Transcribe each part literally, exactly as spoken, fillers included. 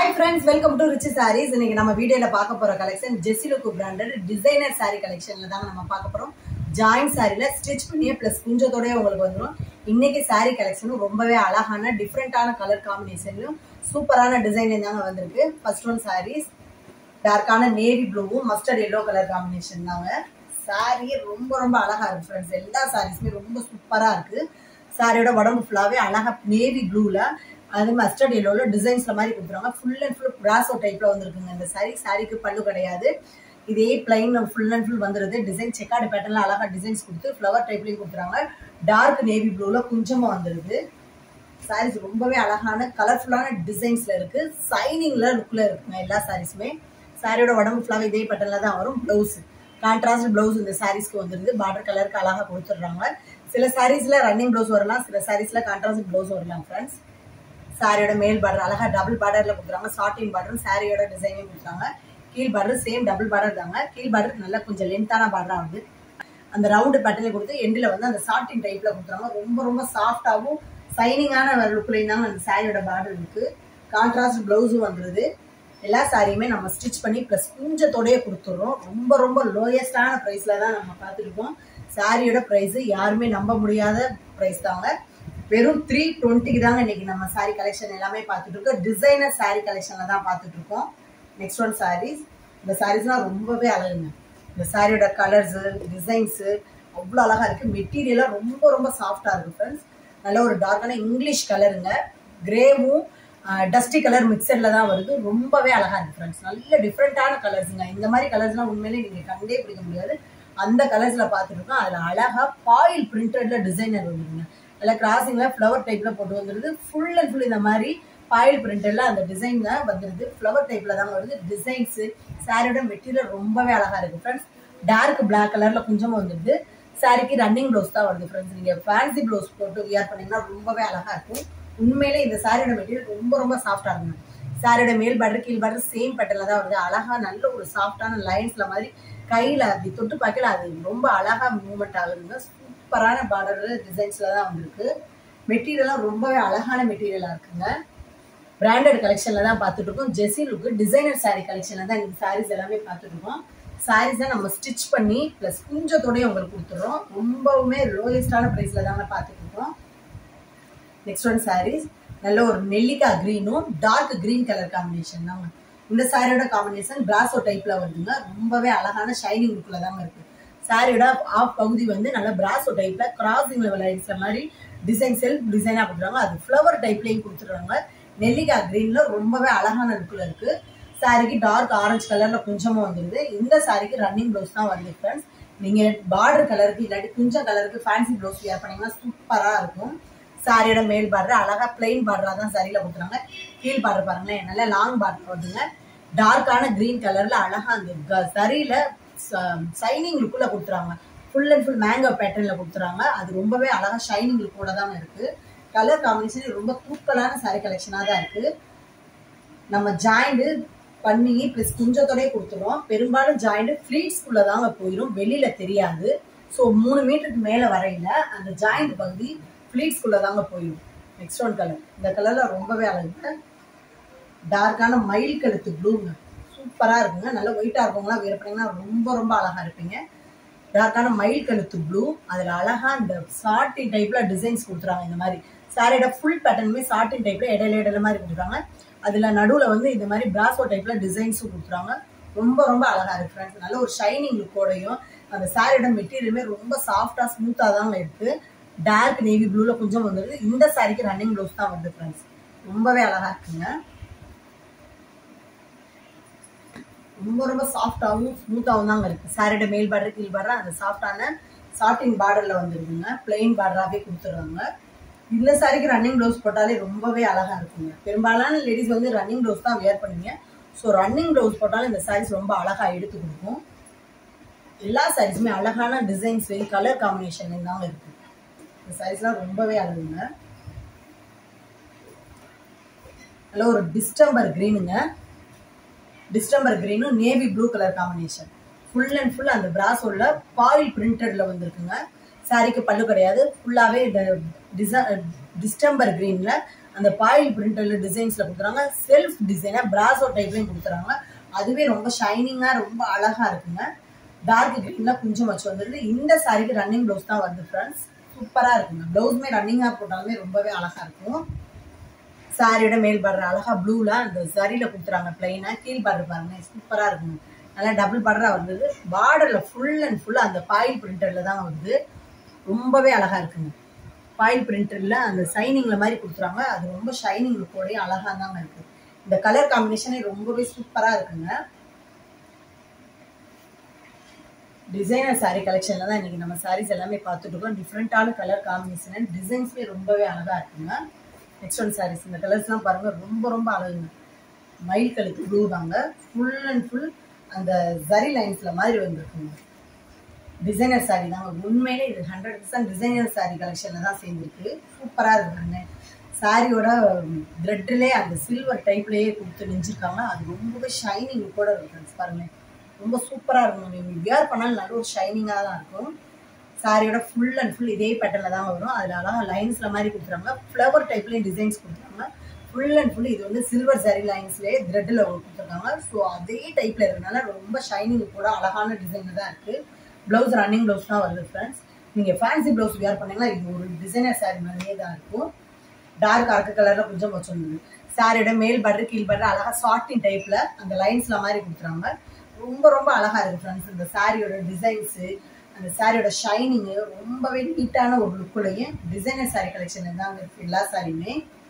Hi friends, welcome to RICHH SAREES. இன்னைக்கு நம்ம வீடியோல பார்க்க போற collection Jessy look branded designer saree collectionல தான் நம்ம பார்க்க போறோம். Joint sareeல stitch பண்ணியே plus குஞ்சத்தோட உங்களுக்கு வந்துரும். இன்னைக்கு saree collection ரொம்பவே அழகான டிஃபரண்டான கலர் காம்பினேஷன்லயும் சூப்பரான டிசைன்ல தாங்க வந்திருக்கு. First one sarees டார்க்கான நேவி ப்ளூவும் மஸ்டர்ட் yellow கலர் காம்பினேஷன் தாங்க. saree ரொம்ப ரொம்ப அழகா இருக்கு फ्रेंड्स. எல்லா sareesமே ரொம்ப சூப்பரா இருக்கு. சாரியோட உடம்பு ஃபுல்லாவே அழகா நேவி ப்ளூல அது மஸ்டர்ட் yellowல டிசைன்ஸ்ல மாதிரி கொடுத்துறாங்க. ஃபுல் அண்ட் ஃபுல் பிராசோ டைப்ல வந்திருக்குங்க இந்த சாரி. சாரிக்கு பல்லு கிடையாது. இதே பிளைன் ஃபுல் அண்ட் ஃபுல் வந்துருது. டிசைன் செக்கார்டு பேட்டர்ன்ல அழகா டிசைன்ஸ் கொடுத்து ஃப்ளவர் டைப்லயும் கொடுத்துறாங்க. டார்க் நேவி ப்ளூல கொஞ்சமா வந்துருது. சாரீஸ் ரொம்பவே அழகான கலர்ஃபுல்லான டிசைன்ஸ்ல இருக்கு. சைனிங்ல லுக்ல இருக்குங்க எல்லா சாரீஸுமே. சாரியோட உடம்பு ஃபுல்லாவே இதே பேட்டர்ன்ல தான் வரும். பிளவுஸ் கான்ட்ராஸ்ட் பிளவுஸ் இந்த சாரீஸ்க்கு வந்துருது. பார்டர் கலருக்கு அழகா கொடுத்துடுறாங்க. சில சாரீஸ்ல ரன்னிங் பிளவுஸ் வரலாம், சில சாரீஸ்ல கான்ட்ராஸ்ட் பிளவுஸ் வரலாம் ஃப்ரெண்ட்ஸ். சாரியோட மேல் பார்டர் அழகா டபுள் பார்டர்ல கொடுக்குறாங்க. சாட்டின் பார்டர் சாரியோட டிசைனையும் கொடுக்குறாங்க. கீழ் பார்டர் சேம் டபுள் பார்டர் தாங்க. கீழ் பார்டர் நல்லா கொஞ்சம் லென்த்தான பார்டரா வந்து அந்த ரவுண்டு பேட்டர்ல கொடுத்து எண்டில் வந்து அந்த சாட்டின் டைப்ல கொடுக்குறாங்க. ரொம்ப ரொம்ப சாஃப்டாகவும் சைனிங்கான லுக்லையும் தாங்க அந்த சாரியோட பார்டர் இருக்கு. கான்ட்ராஸ்ட் பிளவுஸும் வந்துருது. எல்லா சாரியுமே நம்ம ஸ்டிச் பண்ணி பிளஸ் குஞ்சத்தோடய கொடுத்துடுறோம். ரொம்ப ரொம்ப லோயஸ்டான ப்ரைஸ்ல தான் நம்ம பார்த்துருக்கோம். சாரியோட ப்ரைஸ் யாருமே நம்ப முடியாத ப்ரைஸ் தாங்க. வெறும் த்ரீ டுவெண்ட்டிக்கு தாங்க இன்னைக்கு நம்ம சாரி கலெக்ஷன் எல்லாமே பார்த்துட்டு இருக்கோம். டிசைனர் சாரி கலெக்ஷன்ல தான் பார்த்துட்டு இருக்கோம். Next one sarees. இந்த சாரீஸ்லாம் ரொம்பவே அழகுங்க. இந்த சாரியோட கலர்ஸ் டிசைன்ஸ் அவ்வளோ அழகா இருக்கு. மெட்டீரியலாக ரொம்ப ரொம்ப சாஃப்டா இருக்கு ஃப்ரெண்ட்ஸ். நல்ல ஒரு டார்க்கான இங்கிலீஷ் கலருங்க. கிரேவும் டஸ்டி கலர் மிக்சர்ல தான் வருது. ரொம்பவே அழகா இருக்கு ஃப்ரெண்ட்ஸ். நல்ல டிஃப்ரெண்டான கலர்ஸுங்க. இந்த மாதிரி கலர்ஸ்லாம் உண்மையிலே நீங்க கண்டே பிடிக்க முடியாது. அந்த கலர்ஸ்ல பார்த்துட்டு இருக்கோம். அதுல அழகா பாயில் பிரிண்டட்ல டிசைனர் வந்துருங்க. நல்ல கிராசிங்ல ஃப்ளவர் டைப்ல போட்டு வந்துருது. ஃபுல் அண்ட் ஃபுல் இந்த மாதிரி பாயில் பிரிண்டட்ல அந்த டிசைன் தான் வந்துருது. ஃப்ளவர் டைப்ல தான் வருது. டிசைன்ஸ் சாரியோட மெட்டீரியல் ரொம்பவே அழகா இருக்கு ஃப்ரெண்ட்ஸ். டார்க் பிளாக் கலர்ல கொஞ்சமா வந்துருது. சாரிக்கு ரன்னிங் ப்ளவுஸ் தான் வருது ஃப்ரெண்ட்ஸ். நீங்க ஃபேன்சி ப்ளவுஸ் போட்டு வியர் பண்ணீங்கன்னா ரொம்பவே அழகா இருக்கும். உண்மையிலே இந்த சாரியோட மெட்டீரியல் ரொம்ப ரொம்ப சாஃப்டா இருக்குங்க. சாரியோட மேல் பார்டர் கீழ் பார்டர் சேம் பேட்டர்ல தான் வருது. அழகா நல்ல ஒரு சாஃப்டான லைன்ஸ்ல மாதிரி கையில அப்படி தொட்டு பார்க்கல அது ரொம்ப அழகா மூவ்மெண்ட் ஆகுதுங்க. சூப்பரான பார்டர் டிசைன்ஸ்ல தான் வந்திருக்கு. மெட்டீரியலாம் ரொம்பவே அழகான மெட்டீரியலா இருக்குங்க. பிராண்டட் கலெக்ஷன்ல தான் பார்த்துட்டு இருக்கோம். ஜெஸி லுக் டிசைனர் சாரி கலெக்ஷன்ல தான் இந்த சாரீஸ் எல்லாமே பார்த்துட்டு இருக்கோம். சாரீஸ் தான் நம்ம ஸ்டிச் பண்ணி பிளஸ் குஞ்சத்தோடய உங்களுக்கு கொடுத்துறோம். ரொம்பவுமே லோயஸ்டான பிரைஸ்ல தாங்க பார்த்துட்டு இருக்கோம். நெக்ஸ்ட் ஒன் சாரீஸ் நல்ல ஒரு நெல்லிக்காய் கிரீனும் டார்க் கிரீன் கலர் காம்பினேஷன் தாங்க. இந்த சாரியோட காம்பினேஷன் பிராசோ டைப்ல வருதுங்க. ரொம்பவே அழகான ஷைனிங் லுக்ல தாங்க இருக்கு. சாரியோட ஆஃப் பகுதி வந்து நல்ல பிராசோ டைப்ல கிராசிங் லெவல் லைன்ஸ்ல மாதிரி டிசைன் செல்ஃப் டிசைனா கொடுத்துறாங்க. அது ஃப்ளவர் டைப்லயும் கொடுத்துருவாங்க. நெல்லிக்காய் கிரீன்ல ரொம்பவே அழகான லுக்ல இருக்கு. சாரிக்கு டார்க் ஆரஞ்சு கலர்ல கொஞ்சமா வந்துருது. இந்த சாரிக்கு ரன்னிங் பிளவுஸ் தான் வருது ஃப்ரெண்ட்ஸ். நீங்க பார்டர் கலருக்கு இல்லாட்டி குஞ்ச கலருக்கு ஃபேன்சி பிளவுஸ் வியர் பண்ணீங்கன்னா சூப்பரா இருக்கும். சாரியோட மேல் பார்டர் அழகா பிளைன் பார்டரா தான் சாரியில கொடுத்துறாங்க. கீழ் பார்டர் பாருங்களேன் நல்ல லாங் பார்டர் வருதுங்க. டார்க்கான கிரீன் கலர்ல அழகா அந்த சரியில சைனிங் லுக்குல கொடுத்துறாங்க. ஃபுல் அண்ட் ஃபுல் மேங்கோ பேட்டர்ன்ல கொடுத்துறாங்க. அது ரொம்பவே அழகா ஷைனிங் லுக்கோட தான் இருக்கு. கலர் காம்பினேஷன் ரொம்ப தூக்கலான சாரி கலெக்ஷனா தான் இருக்கு. நம்ம ஜாயிண்ட் பண்ணி பிளஸ் குஞ்சத்தோடய கொடுத்துருவோம். பெரும்பாலும் ஜாயிண்ட் ஃபிளீட்ஸ்குள்ள தாங்க போயிடும், வெளியில தெரியாது. ஸோ மூணு மீட்டருக்கு மேல வரையில அந்த ஜாயிண்ட் பகுதி ஃபிளீட்ஸ்குள்ள தாங்க போயிடும். Next one colour. இந்த கலர்ல ரொம்பவே அழகு. டார்க்கான மயில் கழுத்து ப்ளூங்க. சூப்பரா இருக்குங்க. நல்ல ஒயிட்டா இருக்கவங்களா வேர் பண்ணீங்கன்னா ரொம்ப ரொம்ப அழகா இருப்பீங்க. டார்க்கான மயில் கழுத்து ப்ளூ. அதுல அழகா இந்த சாட்டின் டைப்ல டிசைன்ஸ் கொடுத்துறாங்க. இந்த மாதிரி சாரியோட ஃபுல் பேட்டர்னுமே சாட்டின் டைப்ல இடையில இடையில மாதிரி கொடுத்துறாங்க. அதுல நடுவுல வந்து இந்த மாதிரி பிராசோ டைப்ல டிசைன்ஸும் கொடுத்துறாங்க. ரொம்ப ரொம்ப அழகா இருக்கு ஃப்ரெண்ட்ஸ். நல்ல ஒரு ஷைனிங் லுக்கோடையும் அந்த சாரியோட மெட்டீரியலுமே ரொம்ப சாஃப்டா ஸ்மூத்தா தாங்க இருக்கு. டார்க் நேவி ப்ளூல கொஞ்சம் வந்துருது. இந்த சாரிக்கு ரன்னிங் ப்ளவுஸ் தான் வருது ஃப்ரெண்ட்ஸ். ரொம்பவே அழகா இருக்குங்க. ரொம்ப ரொம்ப சாஃப்டாகவும் ஸ்மூத்தாகவும் தாங்க இருக்கு. சாரியோட மேல் பார்டர் கீழ் பார்டர் அந்த சாஃப்டான சாட்டின் பார்டர்ல வந்துருக்குங்க. பிளெயின் பார்டராகவே கொடுத்துருவாங்க. இந்த சாரிக்கு ரன்னிங் ப்ளவுஸ் போட்டாலே ரொம்பவே அழகா இருக்குங்க. பெரும்பாலான லேடிஸ் வந்து ரன்னிங் ப்ளவுஸ் தான் வியர் பண்ணுவீங்க. ஸோ ரன்னிங் ப்ளவுஸ் போட்டாலும் இந்த சாரீஸ் ரொம்ப அழகா எடுத்து கொடுக்கும். எல்லா சாரீஸுமே அழகான டிசைன்ஸ் கலர் காம்பினேஷன் தாங்க இருக்கு. இந்த சாரீஸ்லாம் ரொம்பவே அழகுங்க. நல்ல ஒரு டிஸ்டம்பர் கிரீனுங்க. டிஸ்டம்பர் கிரீனும் navy blue colour combination. Full and full அந்த பிராசோல பாயில் பிரிண்டட்ல வந்திருக்குங்க. சாரிக்கு பல்லு கிடையாது. ஃபுல்லாவே டிஸ்டம்பர் கிரீன்ல அந்த பாயில் பிரிண்டர்ல டிசைன்ஸ்ல கொடுக்குறாங்க. செல்ஃப் டிசைனா பிராசோ டைப்லயும் கொடுக்குறாங்க. அதுவே ரொம்ப ஷைனிங்கா ரொம்ப அழகா இருக்குங்க. டார்க் கிரீன்ல கொஞ்சம் வச்சு வந்துருது. இந்த சாரிக்கு ரன்னிங் ப்ளவுஸ் தான் வருது ஃப்ரெண்ட்ஸ். சூப்பரா இருக்குங்க. ப்ளவுஸ்மே ரன்னிங்கா போட்டாலுமே ரொம்பவே அழகா இருக்கும். சாரியோட மேல் பார்டர் அழகா ப்ளூல அந்த சரியில கொடுத்துறாங்க பிளைனா. கீழ் பார்டர் பாருங்க சூப்பரா இருக்குங்க. நல்லா டபுள் பார்டரா வந்தது. பார்டர்ல ஃபுல் அண்ட் ஃபுல் அந்த பாயில் பிரிண்டர்ல தான் வருது. ரொம்பவே அழகா இருக்குங்க. பாயில் பிரிண்டர்ல அந்த ஷைனிங்ல மாதிரி கொடுத்துறாங்க. அது ரொம்ப ஷைனிங் லுக்கோடய அழகா தாங்க இருக்கு. இந்த கலர் காம்பினேஷனே ரொம்பவே சூப்பரா இருக்குங்க. டிசைனர் சாரி கலெக்ஷன்ல தான் இன்னைக்கு நம்ம சாரீஸ் எல்லாமே பார்த்துட்டு இருக்கோம். டிஃப்ரெண்டான கலர் காம்பினேஷன் டிசைன்ஸ்மே ரொம்பவே அழகா இருக்குங்க. நெக்ஸ்ட் ஒன் சாரீஸ் இந்த கலர்ஸ்லாம் பாருங்க ரொம்ப ரொம்ப அழகுங்க. மயில் கழுத்து ப்ளூ தாங்க. ஃபுல் அண்ட் ஃபுல் அந்த ஜரி லைன்ஸ்ல மாதிரி வந்துருக்குங்க. டிசைனர் சாரி தாங்க. உண்மையிலே இது ஹண்ட்ரட் பர்சன்ட் டிசைனர் சாரி கலெக்ஷன்ல தான் சேர்ந்துருக்கு. சூப்பரா இருக்குங்க. சாரியோட த்ரெட்லேயே அந்த சில்வர் டைப்லயே கொடுத்து நெஞ்சிருக்காங்க. அது ரொம்பவே ஷைனிங் கூட இருக்கு பாருங்க. ரொம்ப சூப்பரா இருக்கும். நீங்க வியர் பண்ணாலும் நல்ல ஒரு ஷைனிங்கா தான் இருக்கும். சாரியோட ஃபுல் அண்ட் ஃபுல் இதே பேட்டர்ல தான் வரும். அதுல அழகா லைன்ஸ்ல மாதிரி கொடுத்துறாங்க. ஃப்ளவர் டைப்லயும் டிசைன்ஸ் கொடுத்துறாங்க. ஃபுல் அண்ட் ஃபுல் இது வந்து சில்வர் ஜரி லைன்ஸ்லயே த்ரெட்ல கொடுத்துருக்காங்க. ஸோ அதே டைப்ல இருக்கனால ரொம்ப ஷைனிங் கூட அழகான டிசைன்ல தான் இருக்கு. பிளவுஸ் ரன்னிங் பிளவுஸ் தான் வருது ஃப்ரெண்ட்ஸ். நீங்க ஃபேன்சி பிளவுஸ் வியர் பண்ணீங்கன்னா இது ஒரு டிசைனர் சாரி மாதிரியே தான் இருக்கும். டார்க் ஆர்க்கு கலர்ல கொஞ்சம் வச்சிருந்தது. சாரியோட மேல் பார்டர் கீழ் பார்டர் அழகா சாட்டின் டைப்ல அந்த லைன்ஸ்ல மாதிரி கொடுத்துறாங்க. ரொம்ப ரொம்ப அழகா இருக்கு ஃப்ரெண்ட்ஸ். இந்த சாரியோட டிசைன்ஸ் அந்த சாரியோட ஷைனிங் ரொம்பவே நீட்டான ஒரு லுக்குலையும் டிசைனர் சாரி கலெக்ஷன் தான் இருக்கு. எல்லா சாரியுமே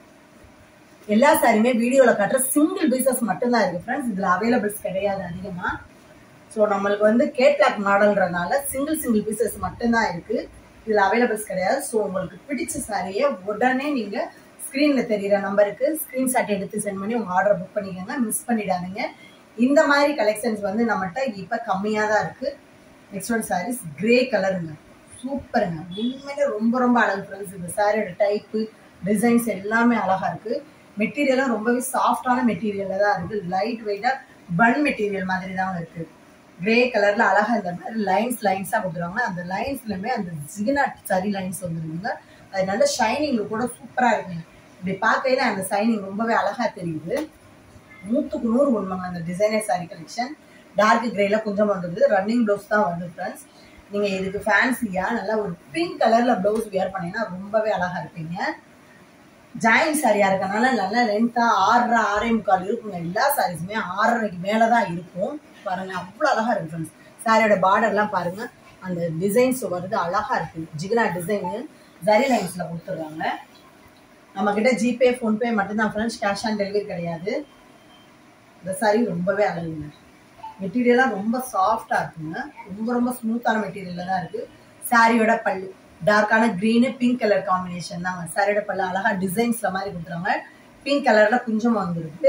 எல்லா சாரியுமே வீடியோல காட்டுற சிங்கிள் பீசஸ் மட்டும்தான் இருக்கு ஃப்ரெண்ட்ஸ். இதுல அவைலபிள்ஸ் கிடையாது அதிகமா. ஸோ நம்மளுக்கு வந்து கேட்லாக் மாடல்ன்றனால சிங்கிள் சிங்கிள் பீசஸ் மட்டும்தான் இருக்கு. இதுல அவைலபிள்ஸ் கிடையாது. ஸோ உங்களுக்கு பிடிச்ச சாரியை உடனே நீங்க ஸ்கிரீன்ல தெரியுற நம்பருக்கு ஸ்கிரீன்ஷாட் எடுத்து சென்ட் பண்ணி உங்க ஆர்டர் புக் பண்ணிக்கோங்க. மிஸ் பண்ணிடாதீங்க. இந்த மாதிரி கலெக்ஷன்ஸ் வந்து நம்மகிட்ட இப்ப கம்மியா தான் இருக்கு. நெக்ஸ்ட் ஒன் சாரீஸ் கிரே கலருங்க. சூப்பருங்க. உண்மையிலே ரொம்ப ரொம்ப அழகு ஃப்ரெண்ட்ஸ். இந்த சாரியோட டைப்பு டிசைன்ஸ் எல்லாமே அழகா இருக்கு. மெட்டீரியலும் ரொம்பவே சாஃப்டான மெட்டீரியல்ல தான் இருக்கு. லைட் வெயிட்டா பன் மெட்டீரியல் மாதிரி தான் இருக்கு. கிரே கலர்ல அழகா இந்த மாதிரி லைன்ஸ் லைன்ஸா கொடுத்துருவாங்க. அந்த லைன்ஸ்லயுமே அந்த ஜிகினாட் சரி லைன்ஸ் வந்துருக்குங்க. அது நல்ல ஷைனிங் கூட சூப்பரா இருக்குங்க. இப்படி பார்க்கையில அந்த ஷைனிங் ரொம்பவே அழகா தெரியுது. நூத்துக்கு நூறு உண்மைங்க. அந்த டிசைனர் சாரி கலெக்ஷன் டார்க் கிரேல கொஞ்சம் வந்தது. ரன்னிங் பிளவுஸ் தான் வருது ஃப்ரெண்ட்ஸ். நீங்க இதுக்கு ஃபேன்சியா நல்லா ஒரு பிங்க் கலர்ல பிளவுஸ் வியர் பண்ணீங்கன்னா ரொம்பவே அழகா இருப்பீங்க. ஜாயின் சாரியா இருக்கனால நல்லா லென்த்தா ஆறரை ஆறே முக்கால் இருக்குங்க. எல்லா சாரீஸுமே ஆறரைக்கு மேலதான் இருக்கும். பாருங்க அவ்வளவு அழகா இருக்கு ஃப்ரெண்ட்ஸ். சாரியோட பார்டர் எல்லாம் பாருங்க. அந்த டிசைன்ஸ் வருது அழகா இருக்கு. ஜிகினா டிசைன் ஜரி லைன்ஸ்ல கொடுத்துருக்காங்க. நம்ம கிட்ட ஜிபே போன்பே மட்டும்தான் ஃப்ரெண்ட்ஸ். கேஷ் ஆன் டெலிவரி கிடையாது. இந்த சாரி ரொம்பவே அழகுங்க. மெட்டீரியலா ரொம்ப சாஃப்டா இருக்குங்க. ரொம்ப ரொம்ப ஸ்மூத்தான மெட்டீரியல்ல தான் இருக்கு. சாரியோட பல்லு டார்க்கான கிரீனு பிங்க் கலர் காம்பினேஷன் தாங்க. சாரியோட பல்லு அழகா டிசைன்ஸ்ல மாதிரி கொடுத்துறாங்க. பிங்க் கலர்ல கொஞ்சம் வந்துருக்கு.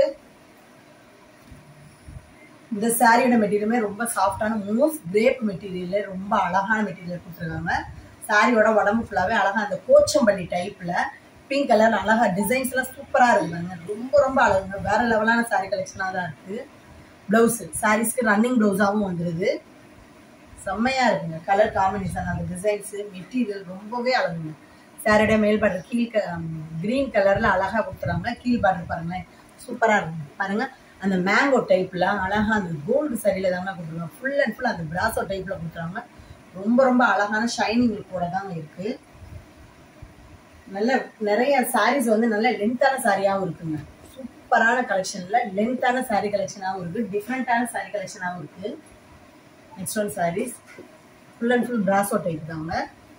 இந்த சாரியோட மெட்டீரியலுமே ரொம்ப சாஃப்டான மூஸ் கிரேப் மெட்டீரியல் ரொம்ப அழகான மெட்டீரியல் கொடுத்துருக்காங்க. சாரியோட உடம்பு ஃபுல்லாவே அழகா அந்த கோச்சம்பள்ளி டைப்ல பிங்க் கலர் அழகா டிசைன்ஸ் எல்லாம் சூப்பரா இருக்குங்க. ரொம்ப ரொம்ப அழகுங்க. வேற லெவலான சாரி கலெக்ஷனா தான் இருக்கு. பிளவுஸ் சாரீஸ்க்கு ரன்னிங் பிளவுஸாவும் வந்துருது. செம்மையா இருக்குங்க. கலர் காம்பினேஷன் அந்த டிசைன்ஸ் மெட்டீரியல் ரொம்பவே அழகுங்க. சாரியோட மேல் பார்டர் கீழ் கிரீன் கலர்ல அழகா கொடுத்துறாங்க. கீழ் பார்டர் பாருங்களேன் சூப்பரா இருக்குங்க. பாருங்க அந்த மேங்கோ டைப்ல அழகா அந்த கோல்டு சரியில தாங்க கொடுத்துருவாங்க. ஃபுல் அண்ட் ஃபுல் அந்த பிராசோ டைப்ல கொடுத்துறாங்க. ரொம்ப ரொம்ப அழகான ஷைனிங் கூட தாங்க இருக்கு. நல்ல நிறைய சாரீஸ் வந்து நல்ல லென்த்தான சாரியாவும் இருக்குங்க. சூப்பரான கலெக்ஷன்ல லென்த்தான சாரி கலெக்ஷனாகவும் இருக்கு. டிஃப்ரெண்டான சாரி கலெக்ஷனாகவும் இருக்கு. Next one sarees full and full பிராசோ டைப் தாங்க.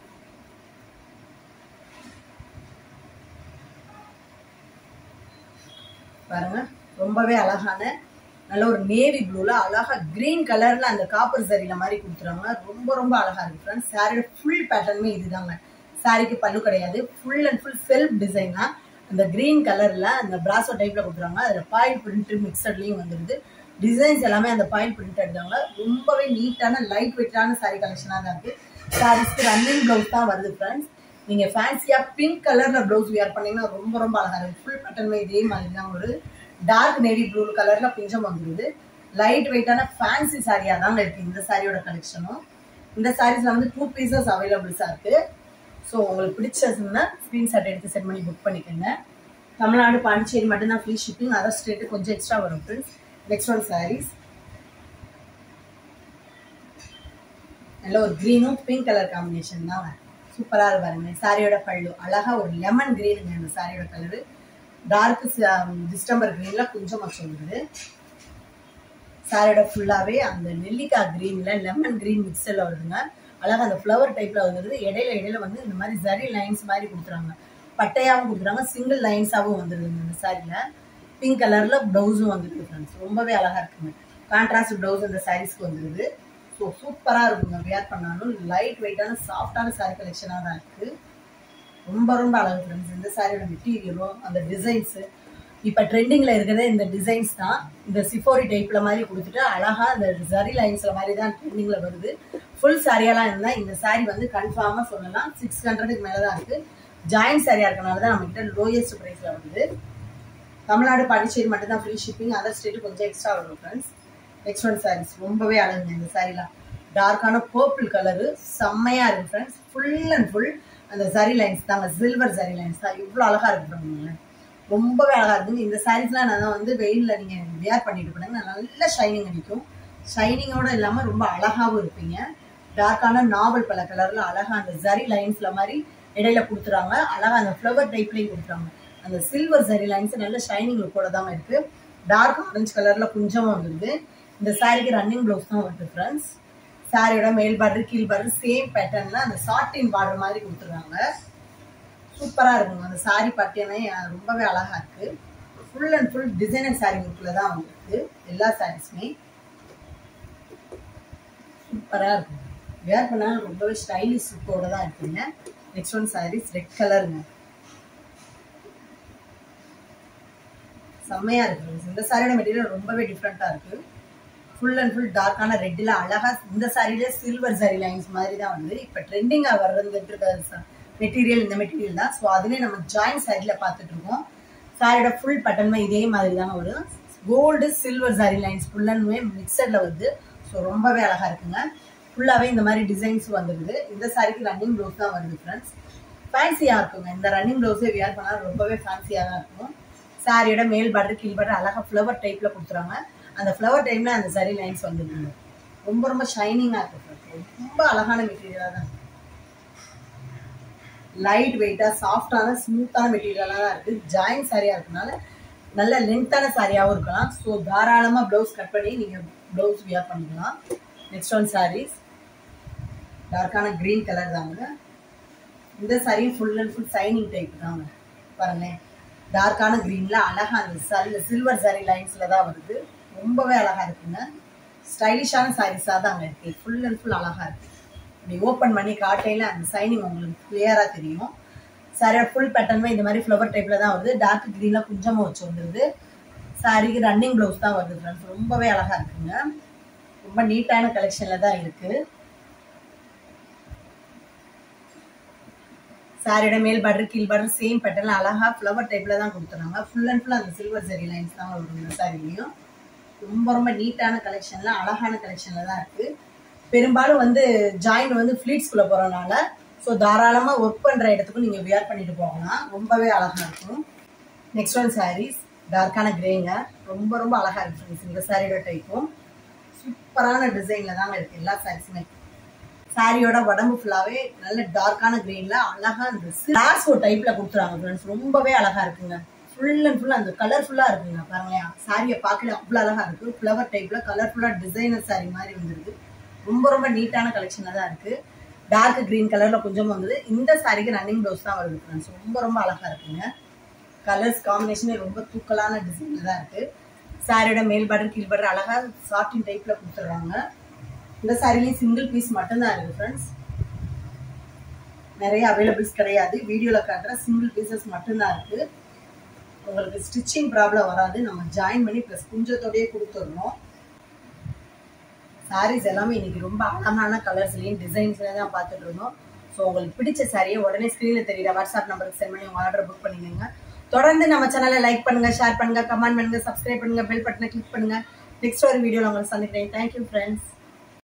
பாருங்க ரொம்பவே அழகான நல்ல ஒரு நேவி ப்ளூல அழகா கிரீன் கலர்ல அந்த காப்பர் சரியில மாதிரி கொடுத்துறாங்க. ரொம்ப ரொம்ப அழகா இருக்கு ஃப்ரெண்ட்ஸ். சாரியோட ஃபுல் பேட்டர்னுமே இதுதாங்க. சாரிக்கு பல்லு கிடையாது. ஃபுல் அண்ட் ஃபுல் செல்ஃப் டிசைனா அந்த கிரீன் கலர்ல அந்த பிராசோ டைப்ல கொடுத்துறாங்க. அதுல பாயில் பிரிண்ட் மிக்சட்லயும் வந்துருது. டிசைன்ஸ் எல்லாமே அந்த பாயில் பிரிண்ட் எடுத்தாங்க. ரொம்பவே நீட்டான லைட் வெயிட்டான சாரி கலெக்ஷனா தான் இருக்கு. சாரீஸ்க்கு ரன்னிங் பிளவுஸ் தான் வருது ஃப்ரெண்ட்ஸ். நீங்க ஃபேன்சியா பிங்க் கலர்ல பிளவுஸ் வியர் பண்ணீங்கன்னா ரொம்ப ரொம்ப அழகா இருக்கு. ஃபுல் பேட்டர்னுமே இதே மாதிரி தான் ஒரு டார்க் நேவி ப்ளூ கலர்ல கொஞ்சம் வந்துருது. லைட் வெயிட்டான ஃபேன்சி சாரியா தாங்க இருக்கு இந்த சாரியோட கலெக்ஷனும். இந்த சாரீஸ்ல வந்து டூ பீசஸ் அவைலபிள்ஸா இருக்கு. ஸோ உங்களுக்கு பிடிச்சதுன்னா ஸ்கிரீன்ஷாட் எடுத்து சென்ட் பண்ணி புக் பண்ணிக்கோங்க. தமிழ்நாடு பாண்டிச்சேரி மட்டும்தான் ஃப்ரீ ஷிப்பிங். அதர் ஸ்டேட்டு கொஞ்சம் எக்ஸ்ட்ரா வரும் ஃப்ரெண்ட்ஸ். நெக்ஸ்ட் ஒன் சாரீஸ் நல்ல ஒரு கிரீனும் பிங்க் கலர் காம்பினேஷன் தான் சூப்பராக இருக்கு பாருங்க. சாரியோட பல்லு அழகா ஒரு லெமன் கிரீனுங்க. இந்த சாரியோட கலரு டார்க் டிஸ்டம்பர் கிரீன்ல கொஞ்சம் சொல்லுது. சாரியோட ஃபுல்லாவே அந்த நெல்லிக்காய் கிரீன்ல லெமன் கிரீன் மிக்சர்ல வருதுங்க. அழகா அந்த ஃப்ளவர் டைப்ல வந்துருது. இடையில இடையில வந்து இந்த மாதிரி ஜரி லைன்ஸ் மாதிரி கொடுத்துறாங்க. பட்டையாவும் கொடுக்குறாங்க, சிங்கிள் லைன்ஸாவும் வந்துருதுங்க. இந்த சாரியில பிங்க் கலர்ல பிளவுஸும் வந்துருக்கு ஃப்ரெண்ட்ஸ். ரொம்பவே அழகா இருக்குங்க. கான்ட்ராஸ்ட் பிளவுஸ் இந்த சாரீஸ்க்கு வந்துருது. ஸோ சூப்பரா இருக்குங்க. வியர் பண்ணாலும் லைட் வெயிட்டான சாஃப்டான சாரி கலெக்ஷனாக தான் இருக்கு. ரொம்ப ரொம்ப அழகு ஃப்ரெண்ட்ஸ். இந்த சாரியோட மெட்டீரியலும் அந்த டிசைன்ஸு இப்போ ட்ரெண்டிங்ல இருக்கிறதே இந்த டிசைன்ஸ் தான். இந்த சிஃபோரி டைப்ல மாதிரி கொடுத்துட்டு அழகா இந்த ஜரி லைன்ஸ்ல மாதிரி தான் ட்ரெண்டிங்ல வருது. ஃபுல் சாரியாலாம் இருந்தா இந்த சாரி வந்து கன்ஃபார்மா சொல்லலாம் சிக்ஸ் ஹண்ட்ரடுக்கு மேலதான் இருக்கு. ஜாயின்ட் சாரியா இருக்கனால தான் நம்ம கிட்ட லோயஸ்ட் பிரைஸ்ல வருது. தமிழ்நாடு பாண்டிச்சேரி மட்டும் தான் ஃப்ரீ ஷிப்பிங். அதர் ஸ்டேட் கொஞ்சம் எக்ஸ்ட்ரா வரும் ஃப்ரெண்ட்ஸ். நெக்ஸ்ட் ஒன் சாரீஸ் ரொம்பவே அழகுங்க. இந்த சாரிலாம் டார்க்கான பர்பிள் கலரு செம்மையா இருக்கு ஃப்ரெண்ட்ஸ். ஃபுல் அண்ட் ஃபுல் அந்த ஜரி லைன்ஸ் தாங்க, சில்வர் ஜரி லைன்ஸ் தான். இவ்வளோ அழகா இருக்கு, ரொம்பவே அழகா இருக்குங்க. இந்த சாரீஸ்லாம் நான் வந்து வெயில்ல நீங்க வியர் பண்ணிட்டு போனீங்க நல்ல ஷைனிங் அடிக்கும். ஷைனிங்கோட இல்லாம ரொம்ப அழகாவும் இருப்பீங்க. டார்க்கான நாவல் பல கலர்ல அழகா அந்த ஜரி லைன்ஸ்ல மாதிரி இடையில கொடுத்துறாங்க. அழகா அந்த ஃப்ளவர் டைப்லயும் கொடுத்துறாங்க. அந்த சில்வர் ஜரி லைன்ஸ் நல்ல ஷைனிங் லுக்கோட தான் இருக்கு. டார்க் ஆரஞ்சு கலர்ல கொஞ்சமா வந்துருது. இந்த சாரிக்கு ரன்னிங் பிளவுஸ் தான் வருது ஃப்ரெண்ட்ஸ். சாரியோட மேல் பார்டர் கீழ் பார்டர் சேம் பேட்டர்ன்ல அந்த சாட்டின் பார்டர் மாதிரி கொடுத்துருக்காங்க. சூப்பரா இருக்குங்க. அந்த சாரி பட்டியனே ரொம்பவே அழகா இருக்கு. Full and full designer saree லுக்ல தான் வந்துருக்கு எல்லா சாரீஸுமே. சூப்பரா இருக்கு. வேர் பண்ணாலும் ரொம்பவே ஸ்டைலிஷ் லுக்கோட தான் இருக்குங்க. நெக்ஸ்ட் ஒன் சாரீஸ் ரெட் கலருங்க. செம்மையா இருக்கு. இந்த சாரியோட மெட்டீரியல் ரொம்பவே டிஃப்ரெண்டா இருக்கு. ஃபுல் அண்ட் ஃபுல் டார்க்கான ரெட்டில் அழகா இந்த சாரியில சில்வர் சாரி லைன்ஸ் மாதிரி தான் வந்து இப்போ ட்ரெண்டிங்கா வர்றது மெட்டீரியல். இந்த மெட்டீரியல் தான். ஸோ அதுலேயே நம்ம ஜாயின்ட் சாரியில பார்த்துட்டு இருக்கோம். சாரியோட ஃபுல் பட்டன்மே இதே மாதிரி தாங்க வரும். Gold silver zari lines full and மிக்சர்ல வருது. ஸோ ரொம்பவே அழகா இருக்குங்க. ஃபுல்லாவே இந்த மாதிரி டிசைன்ஸ் வந்துருது. இந்த சாரிக்கு ரன்னிங் ப்ளவுஸ் தான் வருது ஃப்ரெண்ட்ஸ். ஃபேன்சியா இருக்குங்க. இந்த ரன்னிங் ப்ளவுஸே வியர் பண்ணாலும் ரொம்பவே ஃபேன்சியா தான் இருக்கும். சாரியோட மேல் பார்டர் கீழ் பார்டர் அழகா ஃப்ளவர் டைப்ல கொடுத்துறாங்க. அந்த ஃப்ளவர் டைம்ல அந்த சாரி லைன்ஸ் வந்துருங்க. ரொம்ப ரொம்ப ஷைனிங்கா இருக்கு. ரொம்ப அழகான மெட்டீரியலா தான் இருக்கு. லைட் வெயிட்டா சாஃப்டான ஸ்மூத்தான மெட்டீரியலா தான் இருக்கு. ஜாயின்ட் சாரியா இருக்கனால நல்ல லென்த்தான சாரியாவும் இருக்கலாம். ஸோ தாராளமா பிளவுஸ் கட் பண்ணி நீங்க பிளவுஸ் வியர் பண்ணிக்கலாம். நெக்ஸ்ட் ஒன் சாரீஸ் டார்க்கான கிரீன் கலர் தாங்க. இந்த சாரியும் full and full shining type தாங்க. பாருங்களேன், டார்க்கான கிரீன்ல அழகா அந்த சில்வர் சாரி லைன்ஸ்ல தான் வருது. ரொம்பவே அழகா இருக்குங்க. ஸ்டைலிஷான சாரீஸா தாங்க இருக்கு. ஃபுல் அண்ட் ஃபுல் அழகா இருக்கு. இப்படி ஓப்பன் பண்ணி காட்டையில அந்த சைனிங் உங்களுக்கு கிளியரா தெரியும். சாரியோட ஃபுல் பேட்டர்னுமே இந்த மாதிரி ஃப்ளவர் டைப்ல தான் வருது. டார்க் கிரீன்ல கொஞ்சமா வச்சு வந்துருது. சாரிக்கு ரன்னிங் பிளவுஸ் தான் வருது ஃப்ரெண்ட்ஸ். ரொம்பவே அழகா இருக்குங்க. ரொம்ப நீட்டான கலெக்ஷன்ல தான் இருக்கு. சாரியோட மேல் பார்டர் கீழ் பார்டர் சேம் பேட்டர்ல அழகா ஃப்ளவர் டைப்ல தான் கொடுத்துறாங்க. ஃபுல் அண்ட் ஃபுல் அந்த சில்வர் ஜரி லைன்ஸ் தான் வரும் இந்த சாரிலையும். ரொம்ப ரொம்ப நீட்டான கலெக்ஷன்ல அழகான கலெக்ஷன்ல தான் இருக்கு. பெரும்பாலும் வந்து ஜாயின் வந்து ஃபிளீட்ஸ்குள்ள போறதுனால ஸோ தாராளமா ஒர்க் பண்ற இடத்துக்கும் நீங்க வியர் பண்ணிட்டு போகலாம். ரொம்பவே அழகா இருக்கும். நெக்ஸ்ட் ஒன் சாரீஸ் டார்க்கான கிரேங்க. ரொம்ப ரொம்ப அழகா இருக்கு. இந்த சாரியோட டைப்பும் சூப்பரான டிசைன்ல தாங்க இருக்கு எல்லா சாரீஸுமே. சாரியோட உடம்பு ஃபுல்லாவே நல்ல டார்க்கான கிரீன்ல அழகா இந்த கிளாஸ் டைப்ல கொடுத்துறாங்க ஃப்ரெண்ட்ஸ். ரொம்பவே அழகா இருக்குங்க. ஃபுல் அண்ட் ஃபுல் அந்த கலர்ஃபுல்லா இருக்குங்க. பாருங்களேன், சாரியை பார்க்கல அவ்வளவு அழகா இருக்கு. ஃப்ளவர் டைப்ல கலர்ஃபுல்லா டிசைனர் சாரி மாதிரி வந்துருக்கு. ரொம்ப ரொம்ப நீட்டான கலெக்ஷனா தான் இருக்கு. டார்க் கிரீன் கலர்ல கொஞ்சம் வந்தது. இந்த சாரிக்கு ரன்னிங் ப்ளவுஸ் தான் வருது ஃப்ரெண்ட்ஸ். ரொம்ப ரொம்ப அழகா இருக்குங்க. கலர்ஸ் காம்பினேஷனே ரொம்ப தூக்கலான டிசைன்ல தான் இருக்கு. சாரியோட மேல் பார்டர் கீழ் பார்டர் அழகா சாட்டின் டைப்ல கொடுத்துறாங்க. இந்த சாரிலையும் சிங்கிள் பீஸ் மட்டும்தான் இருக்கு ஃப்ரெண்ட்ஸ். நிறைய அவைலபிள்ஸ் கிடையாது. வீடியோல காட்டுற சிங்கிள் பீசஸ் மட்டும்தான் இருக்கு. உங்களுக்கு ஸ்டிச்சிங் ப்ராப்ளம் வராது. நம்ம ஜாயின் பண்ணி பிளஸ் குஞ்சத்தோடய கொடுத்துடணும். சாரீஸ் எல்லாமே இன்னைக்கு ரொம்ப அழகான கலர்ஸ்லயும் டிசைன்ஸ்லயும் தான் பார்த்துட்டு இருந்தோம். ஸோ உங்களுக்கு பிடிச்ச சாரியை உடனே ஸ்கிரீன்ல தெரியுற வாட்ஸ்அப் நம்பருக்கு சென்ட் பண்ணி உங்க ஆர்டர் புக் பண்ணிக்கோங்க. தொடர்ந்து நம்ம சேனலை லைக் பண்ணுங்க, ஷேர் பண்ணுங்க, கமெண்ட் பண்ணுங்க, சப்ஸ்கிரைப் பண்ணுங்க, பெல் பட்டனை கிளிக் பண்ணுங்க. நெக்ஸ்ட் ஒரு வீடியோல உங்களை சந்திக்கிறேன். Thank you friends.